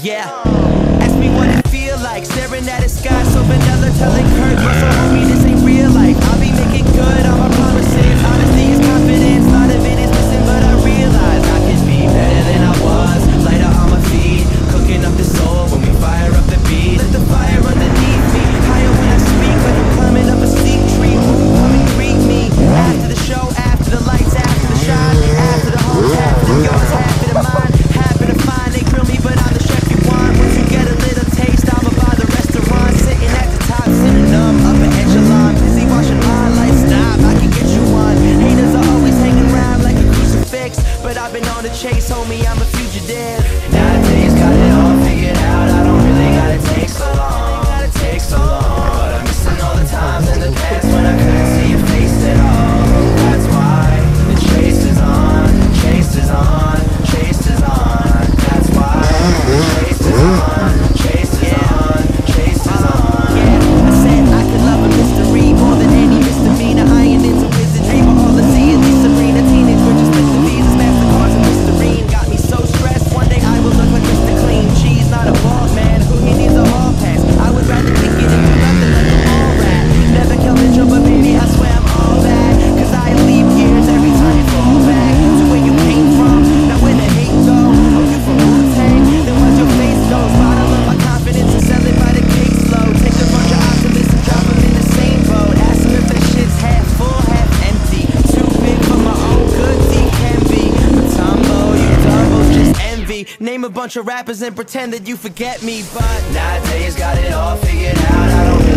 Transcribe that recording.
Yeah. Ask me what it feel like, staring at a sky so vanilla, telling Kurt Russell, homie, this ain't real life. I'll be making good on my promises. Honesty is confidence, a lot of it is missing, but I realize I can be better than I was. Lighter on my feet, cooking up the soul when we fire up the beat. Let the fire underneath me, higher when I speak, like I'm climbing up a steep tree. Come and greet me after the show, after the lights, after the shine, after the whole half of yours, half of mine, half of the fine. They grill me, but I'm the chef you want. Once you get a little taste, I'ma buy the restaurant, sitting at the top, sitting upper echelon, busy watching my life. Stop, I can get you one. Haters are always hanging around like a crucifix, but I've been on the chase, homie, I'm a fugitive. Nowadays, got it all figured out. I don't really gotta take so long, but I'm missing all the times in the past when I couldn't see your face at all. That's why the chase is on, chase is on, chase is on. That's why the chase is on, chase is on, chase is on. Yeah, I said I could love a mystery more than any misdemeanor. I ain't into wizardry, but all I see is these Serena teenage bitches with the visas, Mastercards and Listerine. Got me so stressed, one day I will look like Mr. Clean. Cheese, not a bald man, who he needs a hall pass. I would rather kick it into nothing like a mall rat. Never kill the jump, but baby, I swear I'm all that. Cause I leave years every time you fall back to where you came from. Now where the hate go? Oh, you from Wu-Tang? Then where's your face goes? Bottle up my confidence and sell it by the caseload. Take a bunch of optimists and drop them in the same boat. Ask them if their shit's half full, half empty. Too big for my own good, deep can be. But Tombo, you double just envy. Name a bunch of rappers and pretend that you forget me. But nowadays got it all figured out. I don't